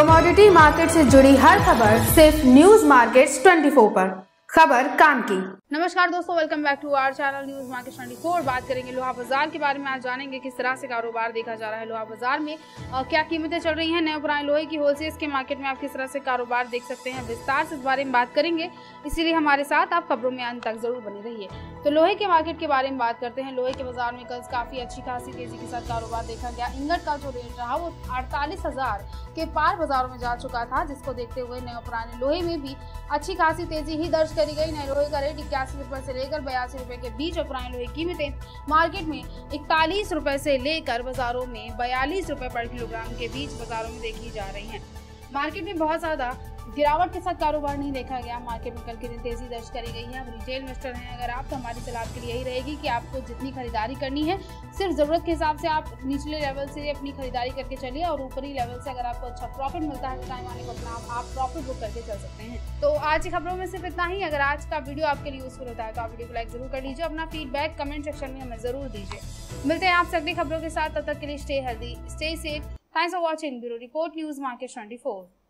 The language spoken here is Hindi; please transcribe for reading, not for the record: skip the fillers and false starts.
कमोडिटी मार्केट से जुड़ी हर खबर सिर्फ न्यूज मार्केट्स 24 पर। खबर काम की। नमस्कार दोस्तों, welcome back to our channel news market 24। बात करेंगे लोहा बाजार के बारे में। आज जानेंगे किस तरह से कारोबार देखा जा रहा है लोहा बाजार में, क्या कीमतें चल रही हैं नए पुराने लोहे की होलसेल के मार्केट में, आप किस तरह से कारोबार देख सकते हैं, विस्तार से इस बारे में बात करेंगे। इसीलिए हमारे साथ आप खबरों में अंत तक जरूर बने रहिए। तो लोहे के मार्केट के बारे में बात करते हैं। लोहे के बाजार में कल काफी अच्छी खासी तेजी के साथ कारोबार देखा गया। इंगट का जो रेट रहा वो 48,000 के पार बाजारों में जा चुका था, जिसको देखते हुए नए पुराने लोहे में भी अच्छी खासी तेजी ही दर्ज करी गई। नए लोहे का रेट 81 रुपए से लेकर 82 रुपए के बीच और पुराने लोहे की कीमतें मार्केट में 41 रुपए से लेकर बाजारों में 42 रुपए पर किलोग्राम के बीच बाजारों में देखी जा रही हैं। मार्केट में बहुत ज्यादा गिरावट के साथ कारोबार नहीं देखा गया। मार्केट में कल की दिन तेजी दर्ज करी गई है। अब रिटेल इन्वेस्टर हैं अगर आप, तो हमारी सलाह आपके लिए यही रहेगी कि आपको जितनी खरीदारी करनी है सिर्फ जरूरत के हिसाब से आप निचले लेवल से अपनी खरीदारी करके चलिए, और ऊपरी लेवल से अगर आपको अच्छा प्रॉफिट मिलता है तो टाइम आने को अपना आप प्रॉफिट बुक करके चल सकते हैं। तो आज की खबरों में सिर्फ इतना ही। अगर आज का वीडियो आपके लिए यूजफुल होता है तो आप वीडियो को लाइक जरूर कर लीजिए। अपना फीडबैक कमेंट सेक्शन में हमें जरूर दीजिए। मिलते हैं आपसे अगली खबरों के साथ, तब तक के लिए stay healthy, stay safe. Thanks for watching. Bureau report news market 24।